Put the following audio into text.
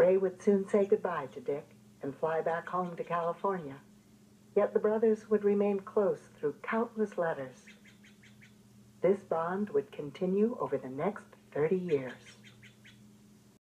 Ray would soon say goodbye to Dick and fly back home to California. Yet the brothers would remain close through countless letters. This bond would continue over the next 30 years.